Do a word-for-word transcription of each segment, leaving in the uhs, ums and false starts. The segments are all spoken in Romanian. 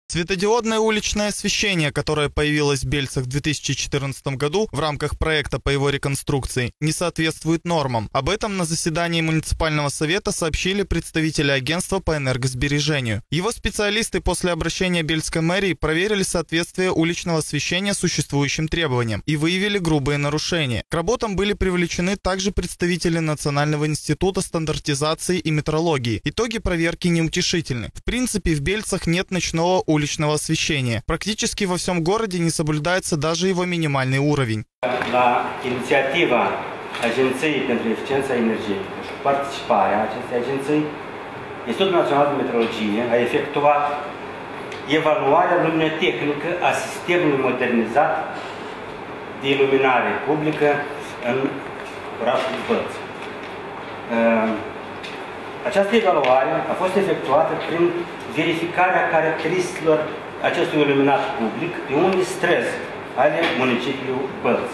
Светодиодное уличное освещение, которое появилось в Бельцах в две тысячи четырнадцатом году в рамках проекта по его реконструкции, не соответствует нормам. Об этом на заседании муниципального совета сообщили представители агентства по энергосбережению. Его специалисты после обращения Бельской мэрии проверили соответствие уличного освещения существующим требованиям и выявили грубые нарушения. К работам были привлечены также представители Национального института стандартизации и метрологии. Итоги проверки неутешительны. В принципе, в Бельцах нет ночного уличного уличного освещения. Практически во всем городе не соблюдается даже его минимальный уровень. La inițiativa Agenției pentru Eficiența Energetică și participarea acestei agenții, Institutul Național de Meteorologie a efectuat evaluarea luminotehnică a sistemului modernizat de iluminare publică în orașul Bălți. Această evaluare a fost efectuată prin verificarea caracteristicilor acestui iluminat public pe unii străzi ale municipiului Bălți.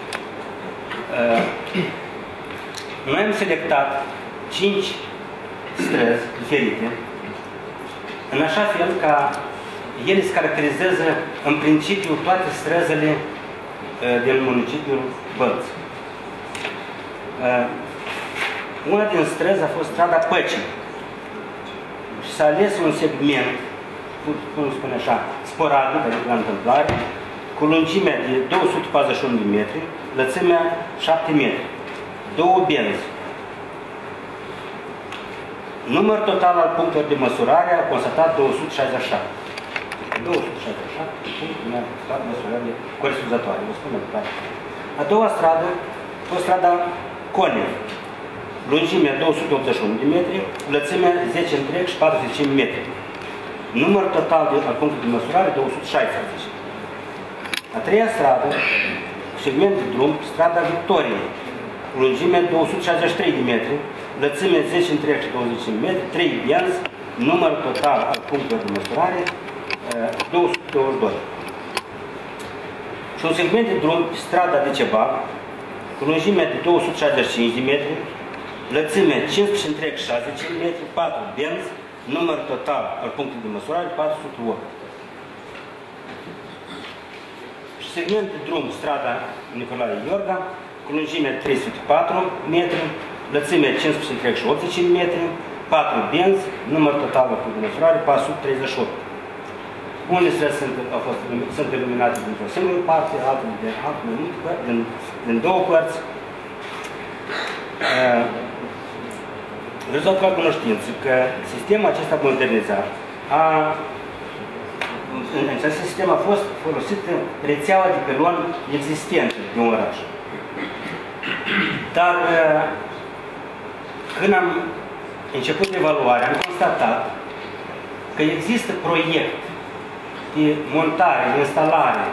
Noi am selectat cinci străzi diferite, în așa fel ca ele se caracterizează în principiu toate străzile din municipiul Bălți. Una din străzi a fost strada Păcii și s-a ales un segment, cum spune așa, sporadic, adică la întâmplare, cu lungimea de două sute patruzeci și unu de metri, lățimea șapte metri, două benzi. Număr total al punctelor de măsurare a constatat două sute șaizeci și șapte. două sute șaizeci și șapte puncte de măsurare corespunzătoare. A doua stradă a fost strada Conev. Lungimea două sute optzeci și unu de metri, lățimea zece întreg și patruzeci și cinci metri. Număr total de, al punctului de măsurare două sute șaisprezece. A treia stradă, segment de drum, strada Victoriei. Lungimea două sute șaizeci și trei de metri, lățimea zece întreg și douăzeci și cinci metri, trei benzi, număr total al punctelor de măsurare două sute douăzeci și doi. Și un segment de drum, strada Decebal, cu lungimea de două sute șaizeci și cinci de metri, lățime cincisprezece întreg șase metri, patru benzi, număr total al punctului de măsurare patru sute opt. Și segment de drum, strada Nicolae Iorga, cu lungime trei sute patru metri, lățime cincisprezece întreg și optzeci metri, patru benzi, număr total al punctului de măsurare patru sute treizeci și opt. Unele străzi sunt, au fost, sunt iluminate dintr-o singură parte, altele de altele din, din două părți. Uh, Rezolv ca cunoștință că sistemul acesta modernizat a, în acest sistem a fost folosită rețeaua de pelon existentă din oraș. Dar când am început evaluarea, am constatat că există proiect de montare, de instalare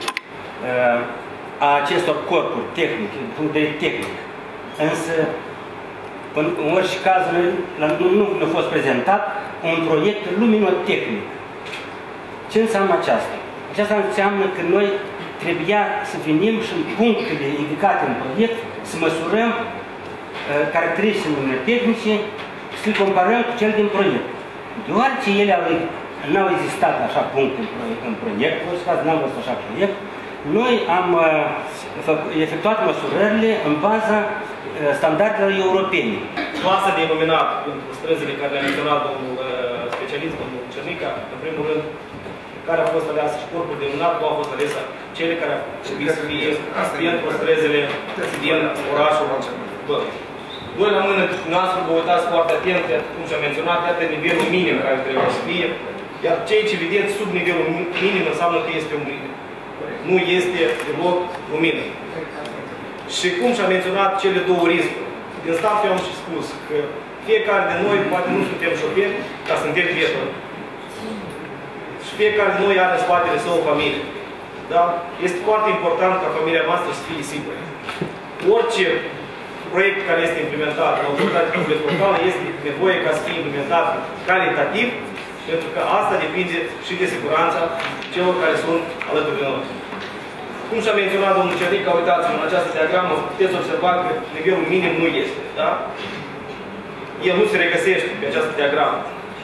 a acestor corpuri tehnice, din punct de vedere tehnic. Însă, în orice caz, nu, nu a fost prezentat un proiect luminotehnic. Ce înseamnă aceasta? Aceasta înseamnă că noi trebuia să venim și în punctele indicate în proiect să măsurăm uh, caracteristicile luminotehnice și să le comparăm cu cele din proiect. Deoarece ele nu au existat așa puncte în proiect, în proiect, în orice caz nu am văzut așa proiect, noi am uh, efectuat măsurările în baza standardelor europene. Masa de iluminat pentru străzile care le-a menționat domnul specialist, domnul Cernica, în primul rând, care a fost aleasă și corpul de iluminat, nu a fost alesă cele care ar trebui să fie pentru străzile din orașul Bălți. Doi la mână, dumneavoastră vă uitați foarte atent, cum și-a menționat, iată nivelul minim care trebuie să fie, iar cei ce vedeți sub nivelul minim înseamnă că este un nu este deloc lumină. Și cum și-a menționat cele două riscuri. Din start eu am și spus că fiecare de noi, poate nu suntem șoferi, dar suntem prieteni. Și fiecare de noi are în spatele său o familie. Da? Este foarte important ca familia noastră să fie sigură. Orice proiect care este implementat în autoritate publică locală este nevoie ca să fie implementat calitativ, pentru că asta depinde și de siguranța celor care sunt alături de noi. Cum și-a menționat domnul Cernica, uitați-vă, în această diagramă puteți observa că nivelul minim nu este. Da? El nu se regăsește pe această diagramă.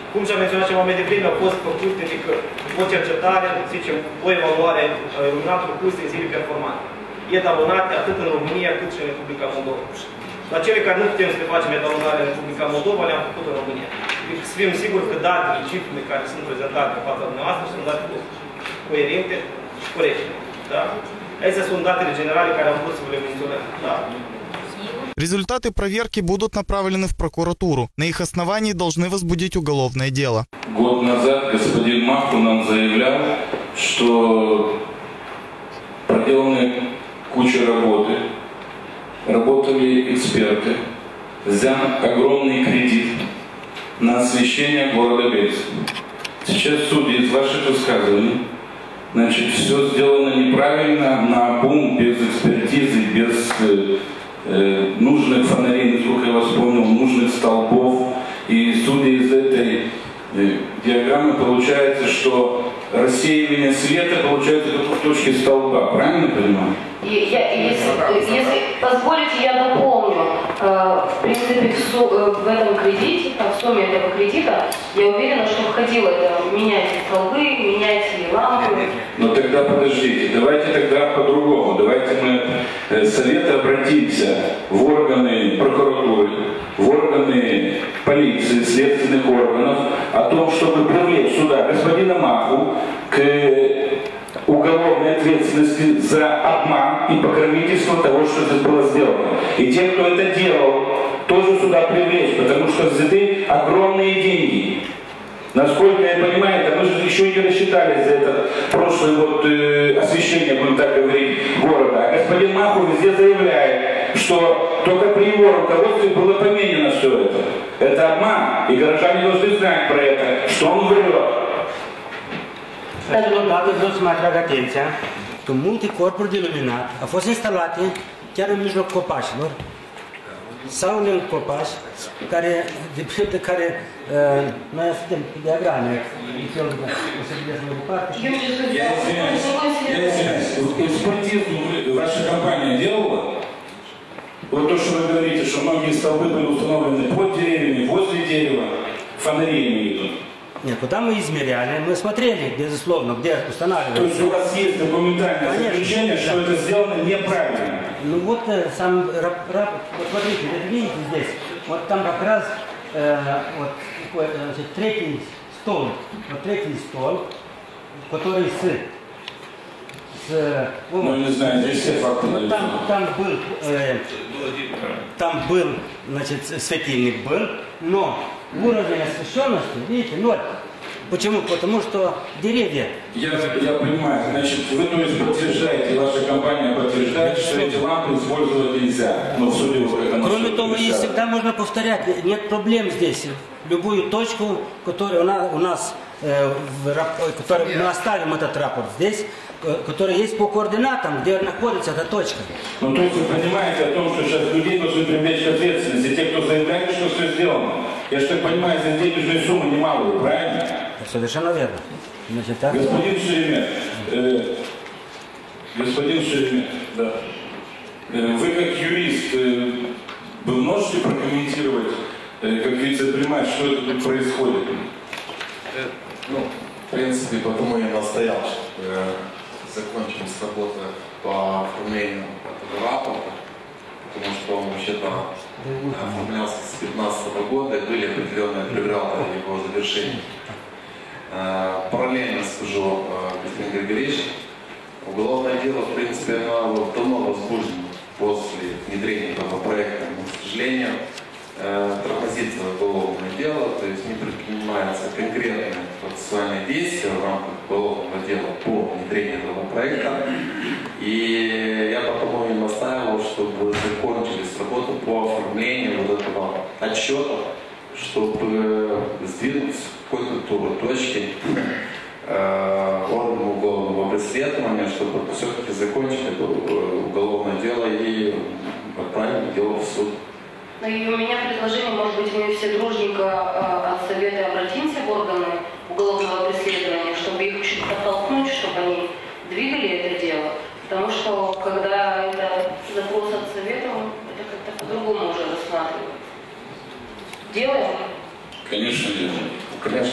Cum și-am menționat ceva mai devreme, au fost făcute adică, o cercetare, să zicem, o evaluare a iluminatului pus în zile performante. Etalonate atât în România cât și în Republica Moldova. La cele care nu putem să le facem etalonare în Republica Moldova, le-am făcut în România. Deci să fim siguri că datele, cifrele care sunt prezentate în fața dumneavoastră sunt date coerente și corecte. Da? Acestea sunt datele generale care am vrut să vă le menționăm. Da? Результаты проверки будут направлены в прокуратуру. На их основании должны возбудить уголовное дело. Год назад господин Маху нам заявлял, что проделаны куча работы, работали эксперты, взял огромный кредит на освещение города Бельска. Сейчас, судя из ваших высказываний, значит, все сделано неправильно, наобум, без экспертизы, без э, нужных фонарей, насколько я вас понял, нужных столбов. И судя из этой э, диаграммы, получается, что рассеивание света получается только в точке столба. Правильно понимаю? И, я, если, если позволите, я дополню. В принципе, в, су, в этом кредите, в сумме этого кредита, я уверена, что входило это менять столбы, менять лампы. Но тогда подождите, давайте тогда по-другому. Давайте мы с совета обратимся в органы прокуратуры, в органы полиции, следственных органов о том, чтобы привлечь сюда господина Маху к уголовной ответственности за обман и покровительство того, что здесь было сделано. И те, кто это делал, тоже сюда привлечь, потому что взяты огромные деньги. Насколько я понимаю, это мы же еще не рассчитались за это прошлое вот, э, освещение, будем так говорить, города. А господин Маху везде заявляет, что только при его руководстве было поменено все это. Это обман, и горожане должны знать про это, что он врет. Totodată vreau să mă atrag atenția că multe corpuri de luminat au fost instalate chiar în mijloc copașilor sau lângă copași, care, de pildă, care uh, noi suntem pe diagrame, în felul de o să vedeți mai departe. Я извиняюсь, я извиняюсь. Экспертизу ваша компания делала? Вот то, что вы говорите, что многие столбы были установлены под деревьями, возле дерева, фонари не идут. Нет, куда мы измеряли, мы смотрели, безусловно, где устанавливали. То есть у вас есть документальное заключение, что это сделано неправильно? Ну вот сам рапорт, вот смотрите, видите здесь, вот там как раз э, вот такой, значит, третий стол, вот третий стол, который с... с вот, ну не знаю, здесь все факты. Вот там, там был, э, там был, значит, светильник был, но уровень освещенности, видите, ноль. Почему? Потому что деревья. Я, я понимаю, значит, вы то есть подтверждаете, ваша компания подтверждает, что эти лампы использовать нельзя. Но судя по этому. Кроме того, и всегда можно повторять, нет проблем здесь. Любую точку, которую у нас, у нас э, в, который, мы оставим этот рапорт здесь, который есть по координатам, где находится эта точка. Ну, то есть вы понимаете о том, что сейчас людей должны привлечь к ответственности, те, кто заявляет, что все сделано. Я же так понимаю, здесь денежные суммы немалые, правильно? Совершенно верно. Значит, так? Господин Шеремет, э, господин Шеремет, да. Э, вы как юрист, э, вы можете прокомментировать, э, как вице-премьер, что это тут происходит? Э, ну, в принципе, потому я настоял, что э, закончим с работы по оформлению этого рапорта, потому что он вообще-то оформлялся с две тысячи пятнадцатого года, и были определенные преграды его завершения. Параллельно скажу, господин Григорьевич, уголовное дело, в принципе, оно давно возбуждено после внедрения этого проекта, но, к сожалению, тормозится уголовное дело, то есть не предпринимаются конкретные процессуальные действия в рамках уголовного дела по внедрению этого проекта. И я потому и настаивал, чтобы закончились работы по оформлению вот этого отчета, чтобы сдвинуть какой-то точки э, органу уголовного преследования, чтобы все-таки закончить это уголовное дело и отправить дело в суд. Ну и у меня предложение, может быть, мы все дружненько э, от совета обратимся в органы уголовного преследования, чтобы их чуть подтолкнуть, чтобы они двигали это дело. Потому что, когда это запрос от совета, это как-то по-другому уже рассматривается. Делаем? Конечно, делаем. Конечно.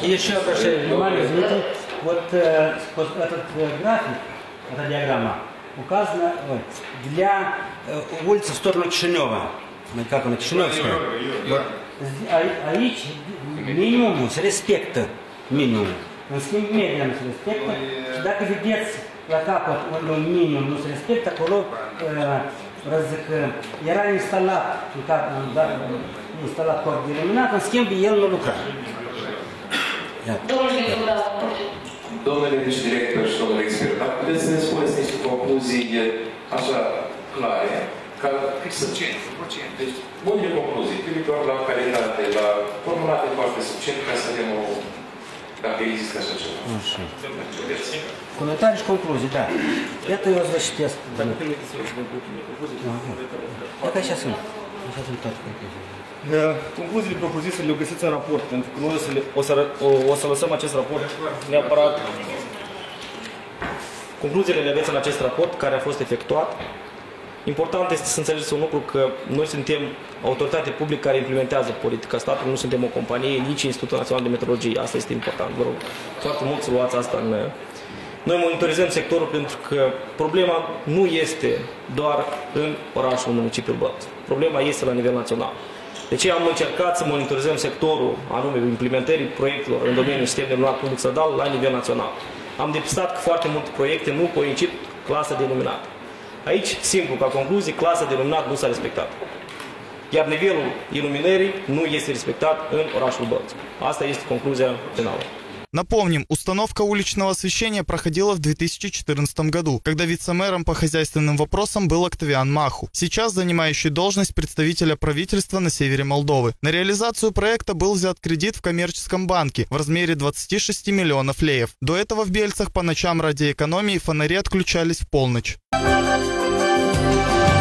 еще обращаю внимание, извините, вот, э, вот этот э, график, эта диаграмма, указана ой, для э, улицы в сторону Кишинева. Как она, Кишиневская? Вот. А, а aici minimumul, с респекта minimum. În schimb, median с респекта. Și dacă vedeți la capăt un minimum, nu se respectă, acolo zic, era instalat, instalat corp de iluminat, în schimb, el nu lucra. Domnule vice-director și domnule expert, dacă puteți să ne spuneți niște concluzii așa clare, ca succint, deci multe concluzii, privitor la calitate, la formulate foarte succint, ca să vedem o, dacă există așa ceva. Așa. Comentarii și concluzii, da. Iată, eu o să vă citesc. Dacă permiteți să vă ultimele concluzii. Dacă așa sunt. Așa sunt toate concluziile. Concluziile propuse le găsiți în raport, pentru că noi o să, le, o, să, o, o să lăsăm acest raport neapărat. Concluziile le aveți în acest raport care a fost efectuat. Important este să înțelegeți un lucru, că noi suntem autoritate publică care implementează politica statului, nu suntem o companie, nici Institutul Național de Meteorologie. Asta este important. Vă rog foarte mult să luați asta în... Noi monitorizăm sectorul pentru că problema nu este doar în orașul, în municipiul Bălți. Problema este la nivel național. De ce am încercat să monitorizăm sectorul, anume implementării proiectelor în domeniul sistemului luminat public stradal la nivel național. Am depistat că foarte multe proiecte nu coincid clasa de iluminat. Aici, simplu, ca concluzie, clasa de iluminat nu s-a respectat. Iar nivelul iluminării nu este respectat în orașul Бălți. Asta este concluzia finală. Напомним, установка уличного освещения проходила в две тысячи четырнадцатом году, когда вице-мэром по хозяйственным вопросам был Октавиан Маху, сейчас занимающий должность представителя правительства на севере Молдовы. На реализацию проекта был взят кредит в коммерческом банке в размере двадцати шести миллионов леев. До этого в Бельцах по ночам ради экономии фонари отключались в полночь.